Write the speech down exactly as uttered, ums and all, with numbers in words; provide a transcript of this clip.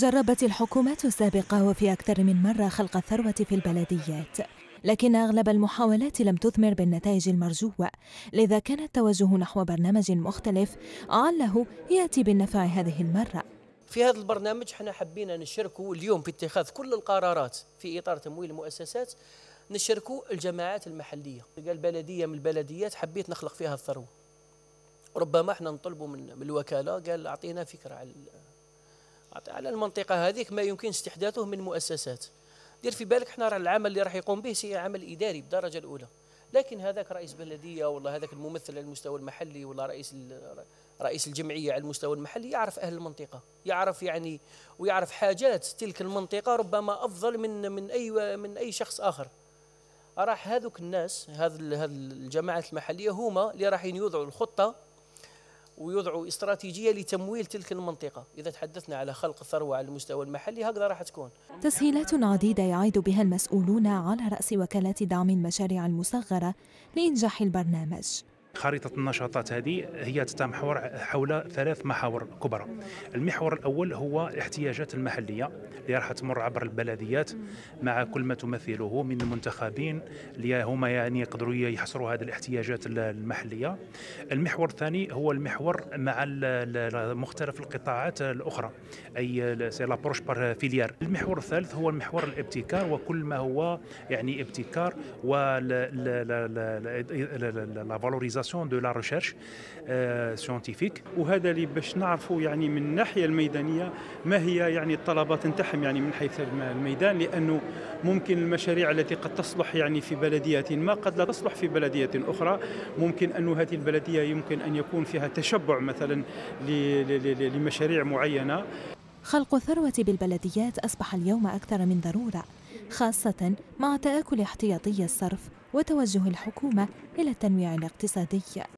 جربت الحكومات السابقة وفي أكثر من مرة خلق الثروة في البلديات، لكن أغلب المحاولات لم تثمر بالنتائج المرجوة، لذا كان التوجه نحو برنامج مختلف عله يأتي بالنفع هذه المرة. في هذا البرنامج احنا حبينا نشاركوا اليوم في اتخاذ كل القرارات في إطار تمويل المؤسسات، نشاركوا الجماعات المحلية. قال بلدية من البلديات حبيت نخلق فيها الثروة، ربما احنا نطلبوا من الوكالة، قال أعطينا فكرة على على المنطقة هذيك ما يمكن استحداثه من مؤسسات. دير في بالك احنا العمل اللي راح يقوم به سي عمل إداري بالدرجة الأولى، لكن هذاك رئيس بلدية ولا هذاك الممثل على المستوى المحلي ولا رئيس رئيس الجمعية على المستوى المحلي يعرف أهل المنطقة، يعرف يعني ويعرف حاجات تلك المنطقة ربما أفضل من من أي من أي شخص آخر. راح هذوك الناس هذه الجماعات المحلية هما اللي راح يوضعوا الخطة ويوضعوا استراتيجية لتمويل تلك المنطقة. إذا تحدثنا على خلق ثروة على المستوى المحلي هكذا راح تكون. تسهيلات عديدة يعيد بها المسؤولون على رأس وكالات دعم المشاريع المصغرة لإنجاح البرنامج. خريطة النشاطات هذه هي تتمحور حول ثلاث محاور كبرى. المحور الأول هو الاحتياجات المحلية اللي راح تمر عبر البلديات مع كل ما تمثله من المنتخبين اللي هما يعني يقدروا يحصروا هذه الاحتياجات المحلية. المحور الثاني هو المحور مع مختلف القطاعات الأخرى، أي سي لابروش بار فيليار. المحور الثالث هو المحور الابتكار وكل ما هو يعني ابتكار و لا فالوريزاسيون دو لا ريشيرش سيونتيفيك. وهذا اللي باش نعرفوا يعني من الناحيه الميدانيه ما هي يعني الطلبات نتاعهم يعني من حيث الميدان، لانه ممكن المشاريع التي قد تصلح يعني في بلديه ما قد لا تصلح في بلديه اخرى. ممكن أن هذه البلديه يمكن ان يكون فيها تشبع مثلا لمشاريع معينه. خلق الثروة بالبلديات أصبح اليوم أكثر من ضرورة، خاصة مع تآكل احتياطي الصرف وتوجه الحكومة إلى التنويع الاقتصادي.